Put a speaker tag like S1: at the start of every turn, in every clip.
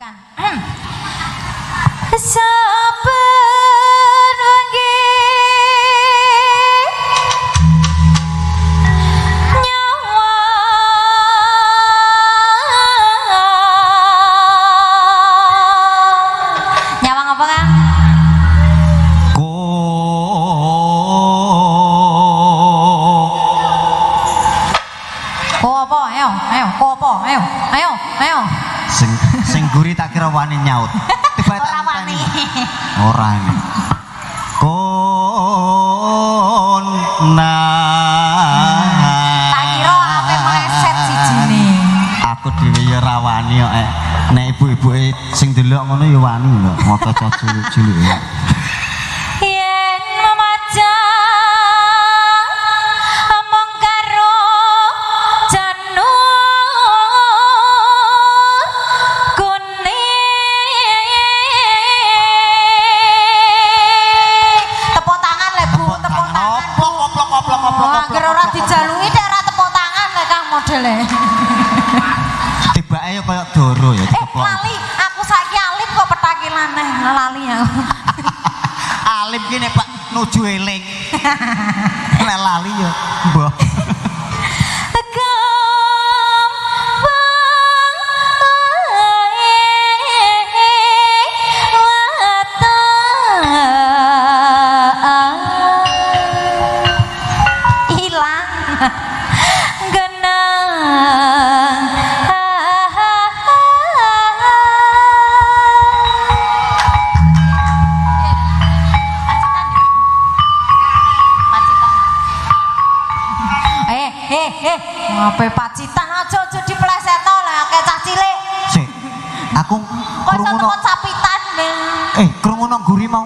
S1: Kan. Saben wengi nyawa nyawang apa kan? Ko apa? Ayo, ko apa? Ayo.
S2: Sing guri tak kira wani nyaut. Tiba tak wani. Ora ini. Kona.
S1: Tak kira ape meleset sijine.
S2: Aku dhewe ya ra wani kok. Nek ibu-ibuke sing delok ngono ya wani lho, maca cilik-cilik ya.
S1: Yen memaca omong karo janur kuning. Tepuk tangan le Bu, tepuk tangan. Oplok. Angger ora dijaluki nek ora tepuk tangan le Kang modele.
S2: Tibake ya kaya doro ya dikeplok.
S1: Lali, aku saiki alim kok petakilan neh, lali aku.
S2: Alim ki nek Pak nuju eling. Nek lali ya mbah.
S1: Ngapain pacitan aja diplesetno lah kayak cah cilik.
S2: Sik. Aku krungu
S1: sapitan ben.
S2: Krungu nang guri mau.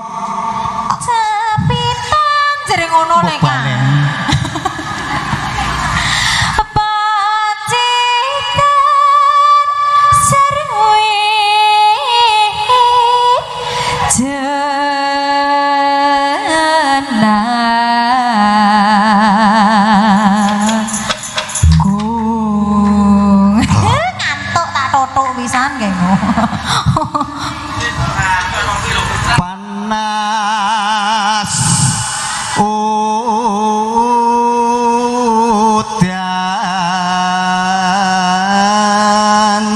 S1: Sapitan jere ngono nek kan. Pacitan serwi
S2: panas udan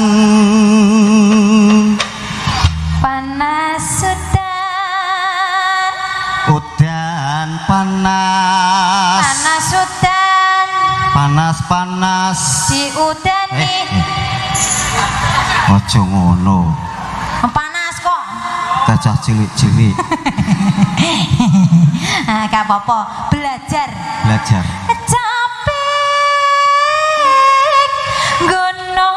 S1: panas
S2: udan panas
S1: udan
S2: panas
S1: si udani
S2: ojo ngono
S1: panas kok
S2: kacah cilik-cilik.
S1: Gak apa-apa, belajar capek gono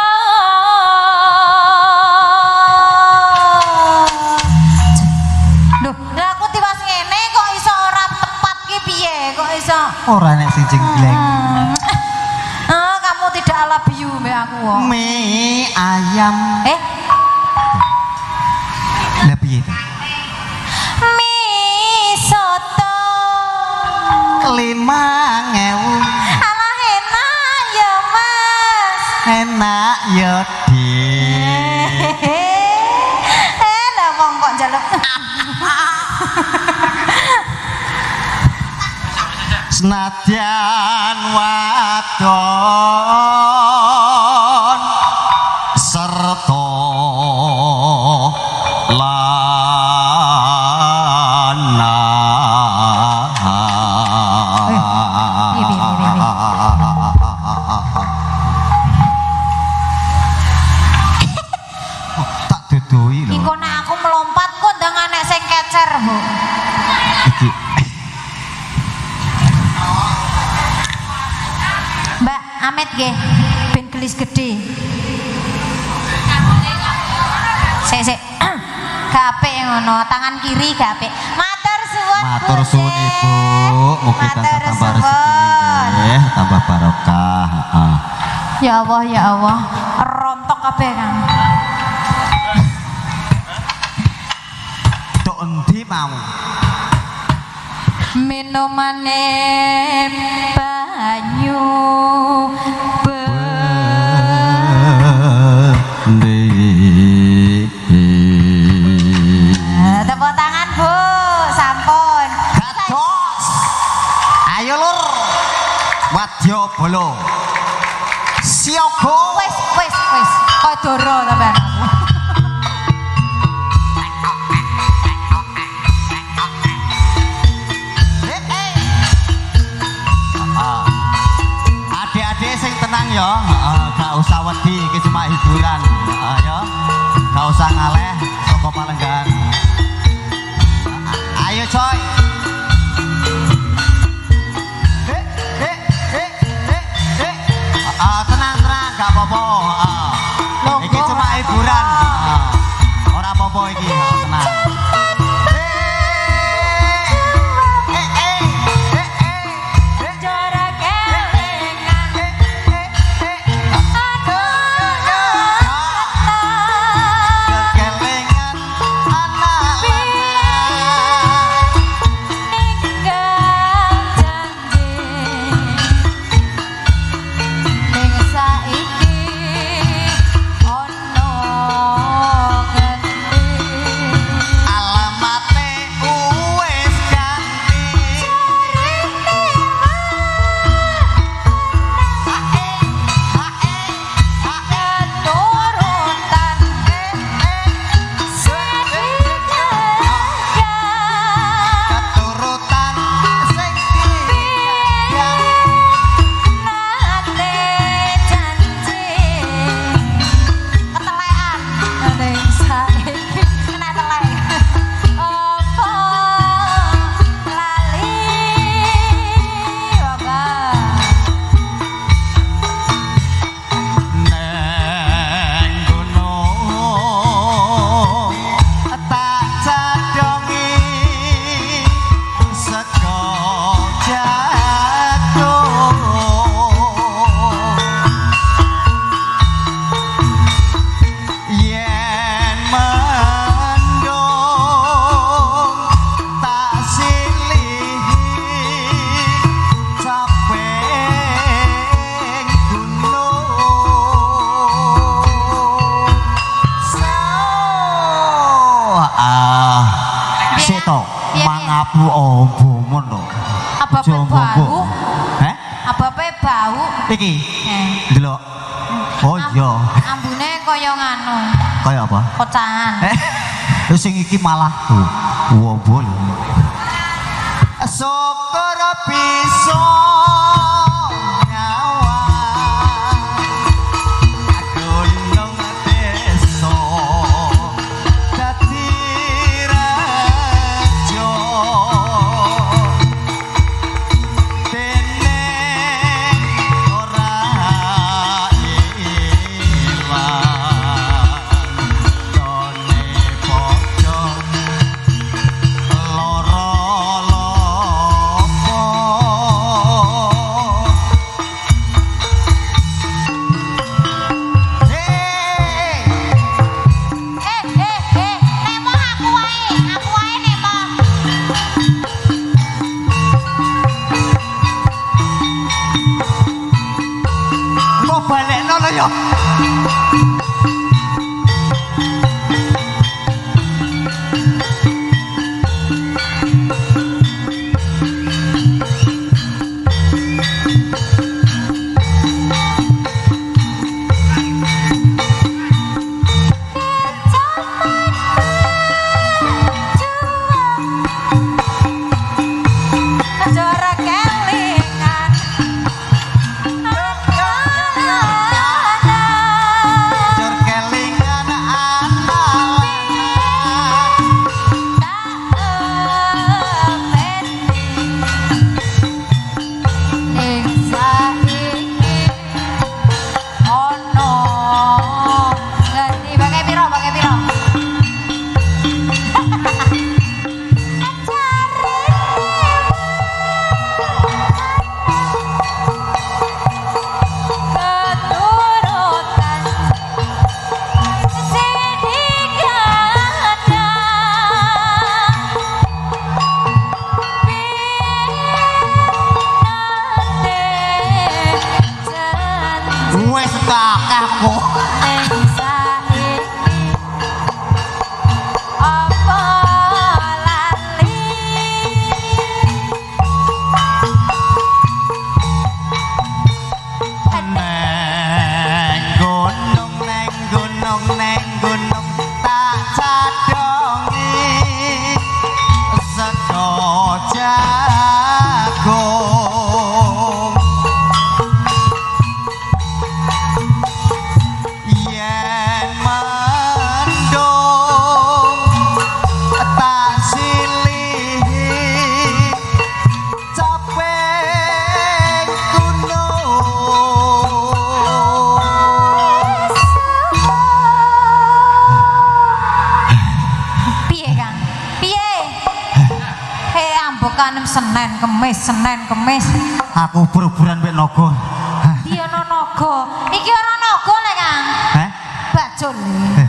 S1: duh, lah aku tiwas ngene kok iso ora tepat ki piye kok iso
S2: ora nek sing jenggleng.
S1: Kamu tidak ala biu mbak aku kok
S2: mie ayam lah piye to?
S1: mie soto
S2: 5.000
S1: alah enak ya mas
S2: enak ya Dik.
S1: Lah wong kok njaluk
S2: senadyan wadon serta tak dudui lho.
S1: Iku nek aku melompat kok ndang anek sing kecer, Bu.
S2: Iki
S1: Mbak, Amet nggih, ben gelis gede. Sik. Gak apik ngono, tangan kiri gak apik. Matur suwun.
S2: matur suwun Ibu, mugi tansah tambah rezeki nggih, tambah barokah.
S1: Ya Allah, rontok kabeh Kang.
S2: Tok endi mau?
S1: Minumane banyu
S2: Bendi
S1: sampean aku.
S2: Adik-adik sing tenang ya, gak usah wedi, iki cuma hiburan. Ya. Gak usah ngaleh saka Palenggan. Ayo coy. Tenang, gak apa-apa. Iki cuma hiburan. Ora apa-apa iki, tenang. Mangapu ombomon lho.
S1: Abape bau.
S2: Heh?
S1: Abape bau.
S2: Iki. Delok. Oh iya.
S1: Ambune kaya nganu.
S2: Kaya apa?
S1: Kocahan.
S2: Sing iki malah wombo lho. Syukur bisa
S1: kanem Senin Kemis.
S2: Aku beruburan mbek naga.
S1: Iya no naga. Iki ora naga lek Kang.
S2: Heh?
S1: Bajul.